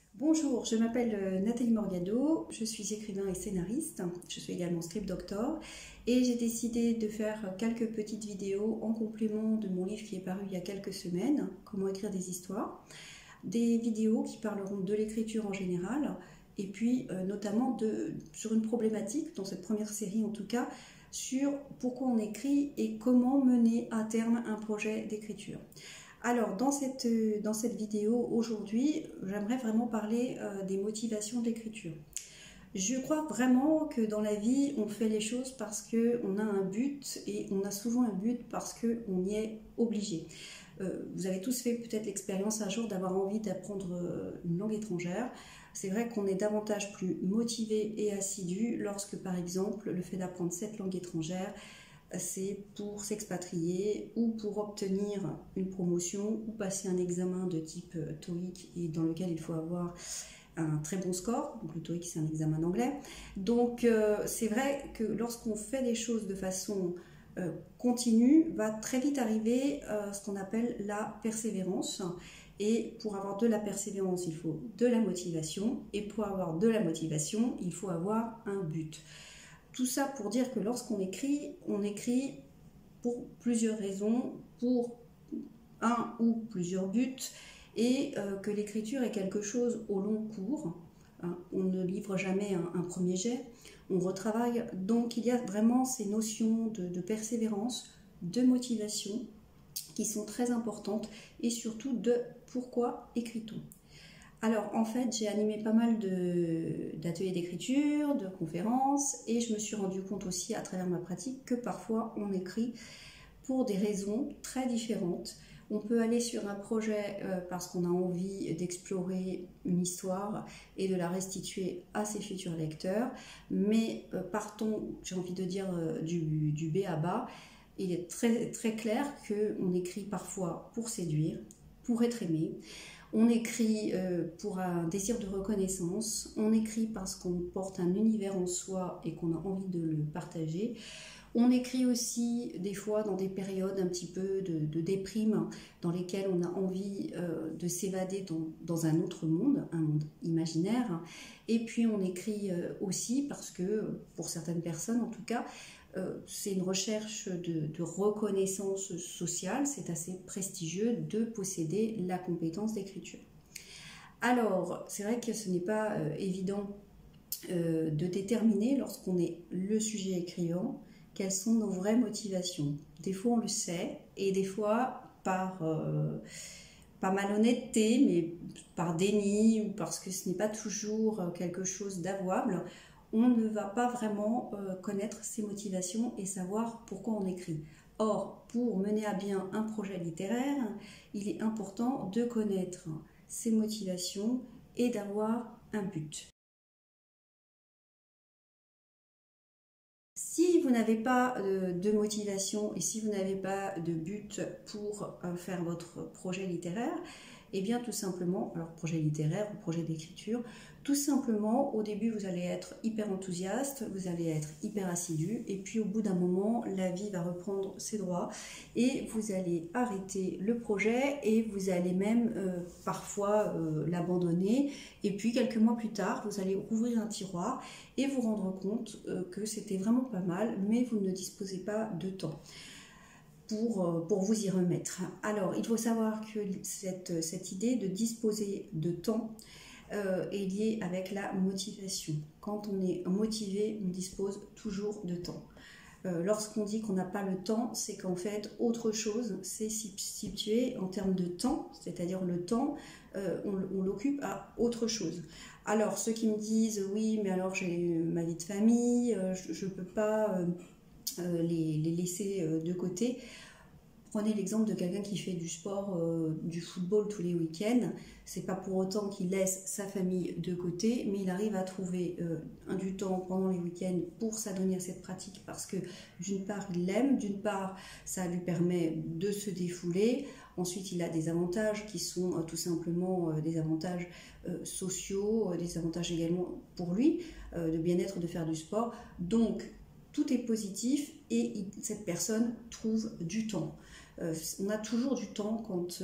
Bonjour, je m'appelle Nathalie Morgado, je suis écrivain et scénariste, je suis également script doctor et j'ai décidé de faire quelques petites vidéos en complément de mon livre qui est paru il y a quelques semaines, Comment écrire des histoires, des vidéos qui parleront de l'écriture en général et puis notamment sur une problématique, dans cette première série en tout cas, sur pourquoi on écrit et comment mener à terme un projet d'écriture. Alors, dans cette vidéo, aujourd'hui, j'aimerais vraiment parler des motivations de l'écriture. Je crois vraiment que dans la vie, on fait les choses parce qu'on a un but, et on a souvent un but parce qu'on y est obligé. Vous avez tous fait peut-être l'expérience un jour d'avoir envie d'apprendre une langue étrangère. C'est vrai qu'on est davantage plus motivé et assidu lorsque, par exemple, le fait d'apprendre cette langue étrangère, c'est pour s'expatrier ou pour obtenir une promotion ou passer un examen de type TOEIC et dans lequel il faut avoir un très bon score. Donc le TOEIC, c'est un examen d'anglais. Donc c'est vrai que lorsqu'on fait les choses de façon continue, va très vite arriver ce qu'on appelle la persévérance. Et pour avoir de la persévérance, il faut de la motivation. Et pour avoir de la motivation, il faut avoir un but. Tout ça pour dire que lorsqu'on écrit, on écrit pour plusieurs raisons, pour un ou plusieurs buts, et que l'écriture est quelque chose au long cours. On ne livre jamais un premier jet, on retravaille. Donc il y a vraiment ces notions de persévérance, de motivation, qui sont très importantes, et surtout de pourquoi écrit-on. Alors en fait, j'ai animé pas mal d'ateliers d'écriture, de conférences, et je me suis rendu compte aussi à travers ma pratique que parfois on écrit pour des raisons très différentes. On peut aller sur un projet parce qu'on a envie d'explorer une histoire et de la restituer à ses futurs lecteurs, mais partons, j'ai envie de dire, du B à bas. Il est très, très clair qu'on écrit parfois pour séduire, pour être aimé. On écrit pour un désir de reconnaissance, on écrit parce qu'on porte un univers en soi et qu'on a envie de le partager. On écrit aussi des fois dans des périodes un petit peu de déprime, dans lesquelles on a envie de s'évader dans un autre monde, un monde imaginaire. Et puis on écrit aussi parce que, pour certaines personnes en tout cas, c'est une recherche de reconnaissance sociale, c'est assez prestigieux de posséder la compétence d'écriture. Alors, c'est vrai que ce n'est pas évident de déterminer, lorsqu'on est le sujet écrivant, quelles sont nos vraies motivations. Des fois on le sait, et des fois par malhonnêteté, mais par déni, ou parce que ce n'est pas toujours quelque chose d'avouable, on ne va pas vraiment connaître ses motivations et savoir pourquoi on écrit. Or, pour mener à bien un projet littéraire, il est important de connaître ses motivations et d'avoir un but. Si vous n'avez pas de motivation et si vous n'avez pas de but pour faire votre projet littéraire, eh bien tout simplement, alors projet littéraire ou projet d'écriture, tout simplement au début vous allez être hyper enthousiaste, vous allez être hyper assidu, et puis au bout d'un moment la vie va reprendre ses droits et vous allez arrêter le projet et vous allez même parfois l'abandonner, et puis quelques mois plus tard vous allez rouvrir un tiroir et vous rendre compte que c'était vraiment pas mal, mais vous ne disposez pas de temps pour vous y remettre. Alors, il faut savoir que cette idée de disposer de temps est liée avec la motivation. Quand on est motivé, on dispose toujours de temps. Lorsqu'on dit qu'on n'a pas le temps, c'est qu'en fait, autre chose s'est situé en termes de temps, c'est-à-dire le temps, on l'occupe à autre chose. Alors, ceux qui me disent, oui, mais alors j'ai ma vie de famille, je ne peux pas les laisser de côté. Prenez l'exemple de quelqu'un qui fait du sport, du football tous les week-ends. C'est pas pour autant qu'il laisse sa famille de côté, mais il arrive à trouver du temps pendant les week-ends pour s'adonner à cette pratique parce que d'une part il l'aime, d'une part ça lui permet de se défouler. Ensuite il a des avantages qui sont tout simplement des avantages sociaux, des avantages également pour lui, de bien-être de faire du sport. Donc tout est positif et cette personne trouve du temps. On a toujours du temps quand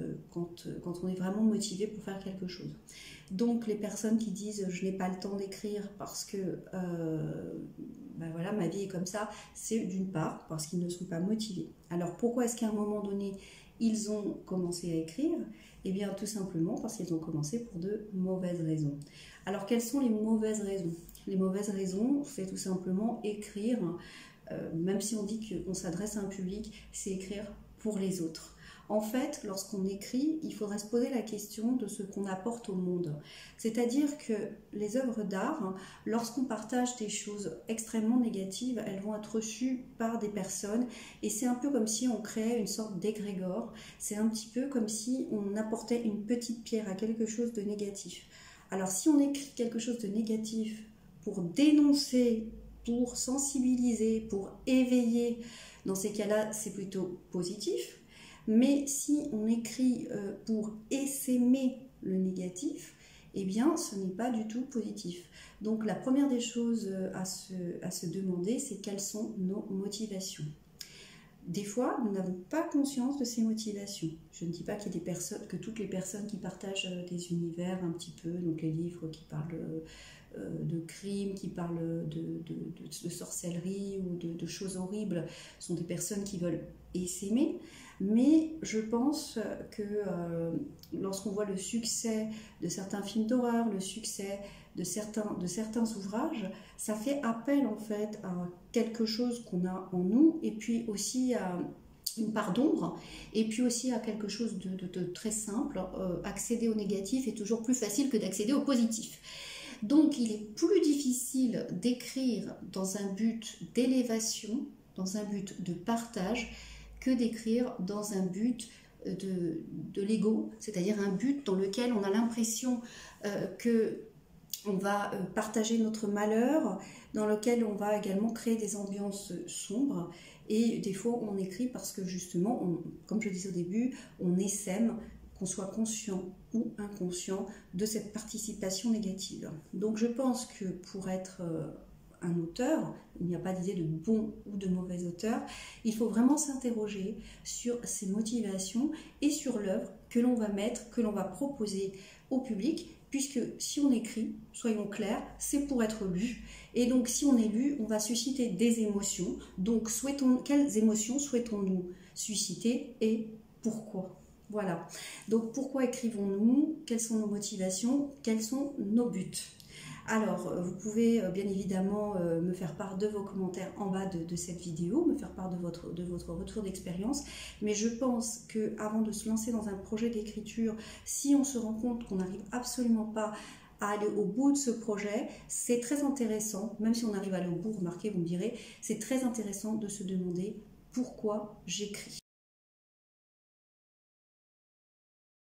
on est vraiment motivé pour faire quelque chose. Donc les personnes qui disent je n'ai pas le temps d'écrire parce que ben voilà, ma vie est comme ça, c'est d'une part parce qu'ils ne sont pas motivés. Alors pourquoi est-ce qu'à un moment donné ils ont commencé à écrire? Eh bien tout simplement parce qu'ils ont commencé pour de mauvaises raisons. Alors quelles sont les mauvaises raisons? Les mauvaises raisons, c'est tout simplement écrire, même si on dit qu'on s'adresse à un public, c'est écrire pour les autres. En fait, lorsqu'on écrit, il faudrait se poser la question de ce qu'on apporte au monde. C'est-à-dire que les œuvres d'art, lorsqu'on partage des choses extrêmement négatives, elles vont être reçues par des personnes et c'est un peu comme si on créait une sorte d'égrégore. C'est un petit peu comme si on apportait une petite pierre à quelque chose de négatif. Alors si on écrit quelque chose de négatif pour dénoncer, pour sensibiliser, pour éveiller, dans ces cas-là, c'est plutôt positif. Mais si on écrit pour essaimer le négatif, eh bien, ce n'est pas du tout positif. Donc, la première des choses à se demander, c'est quelles sont nos motivations. Des fois, nous n'avons pas conscience de ces motivations. Je ne dis pas qu'il y a que toutes les personnes qui partagent des univers un petit peu, donc les livres qui parlent de crimes, qui parlent de sorcellerie ou de choses horribles, sont des personnes qui veulent essaimer. Mais je pense que lorsqu'on voit le succès de certains films d'horreur, le succès de certains ouvrages, ça fait appel en fait à quelque chose qu'on a en nous et puis aussi à une part d'ombre et puis aussi à quelque chose de très simple. Accéder au négatif est toujours plus facile que d'accéder au positif. Donc il est plus difficile d'écrire dans un but d'élévation, dans un but de partage, que d'écrire dans un but de l'ego, c'est-à-dire un but dans lequel on a l'impression que on va partager notre malheur, dans lequel on va également créer des ambiances sombres. Et des fois, on écrit parce que justement, comme je disais au début, on essaime, qu'on soit conscient ou inconscient de cette participation négative. Donc je pense que pour être un auteur, il n'y a pas d'idée de bon ou de mauvais auteur, il faut vraiment s'interroger sur ses motivations et sur l'œuvre que l'on va mettre, que l'on va proposer au public, puisque si on écrit, soyons clairs, c'est pour être lu. Et donc si on est lu, on va susciter des émotions. Donc quelles émotions souhaitons-nous susciter et pourquoi ? Voilà. Donc pourquoi écrivons-nous? Quelles sont nos motivations? Quels sont nos buts? Alors, vous pouvez bien évidemment me faire part de vos commentaires en bas de cette vidéo, me faire part de votre retour d'expérience. Mais je pense qu'avant de se lancer dans un projet d'écriture, si on se rend compte qu'on n'arrive absolument pas à aller au bout de ce projet, c'est très intéressant, même si on arrive à aller au bout, remarquez, vous me direz, c'est très intéressant de se demander pourquoi j'écris.